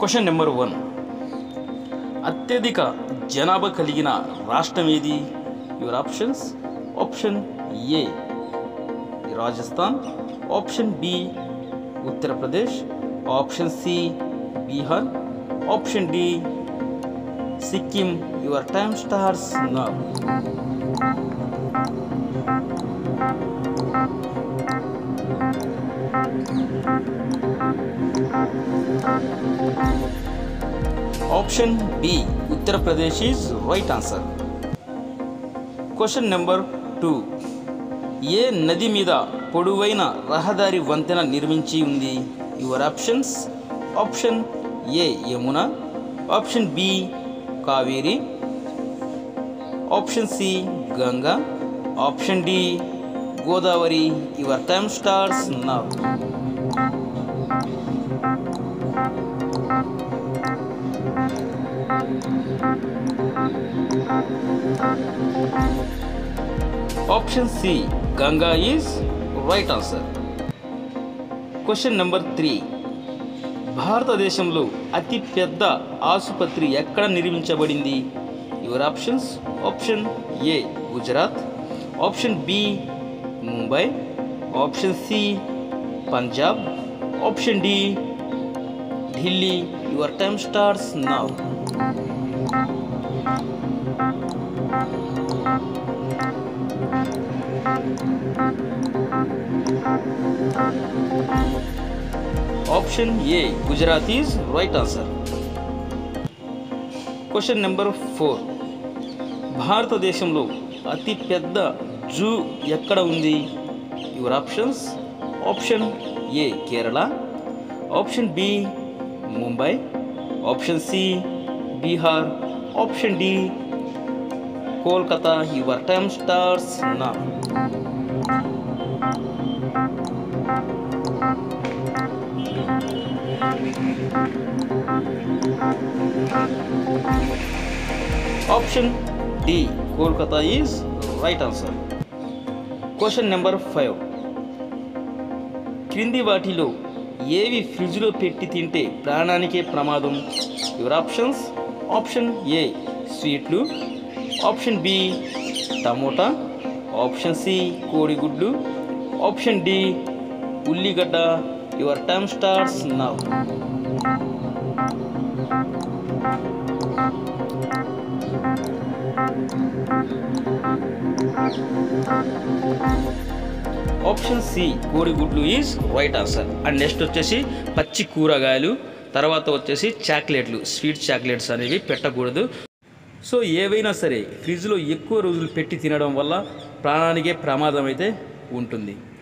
Question number 1. అత్యధిక జనాభా కలిగిన రాష్ట్రం ఏది? Your options. Option A Rajasthan, option B Uttar Pradesh, option C Bihar, option D Sikkim. Your time starts now. Option B, Uttar Pradesh is right answer. Question number 2. ఏ నది మీద పొడవైన రహదారి వంతెన నిర్మించి ఉంది? Your options. Option A Yamuna, option B Kaveri, option C Ganga, option D Godavari. Your time starts now. Option C Ganga is right answer. Question number 3. భారతదేశంలో అతి పెద్ద ఆసుపత్రి ఎక్కడ నిర్మించబడింది? Your options. Option A Gujarat, option B Mumbai, option C Punjab, option D Delhi. Your time starts now. Option A Gujarat is right answer. Question number 4. భారతదేశంలో అతి పెద్ద zoo ఎక్కడ ఉంది? Your options. Option A Kerala, option B Mumbai, option C Bihar, option D Kolkata. Your time starts now. Option D Kolkata is right answer. Question number 5. క్రింది వాటిలో ఏవి ఫ్రిడ్జ్లో పెట్టి తింటే ప్రాణానికే ప్రమాదం? Your options. ఆప్షన్ ఏ స్వీట్లు, option B tomato, option C కోడిగుడ్లు, ఆప్షన్ డి ఉల్లిగడ్డ. Your time starts now. Option C కోడిగుడ్లు is right answer. And next వచ్చేసి పచ్చి కూరగాయలు, తర్వాత వచ్చేసి చాక్లెట్లు, స్వీట్ చాక్లెట్స్ అనేవి పెట్టకూడదు. సో ఏవైనా సరే ఫ్రిడ్జ్లో ఎక్కువ రోజులు పెట్టి తినడం వల్ల ప్రాణానికే ప్రమాదం అయితే ఉంటుంది.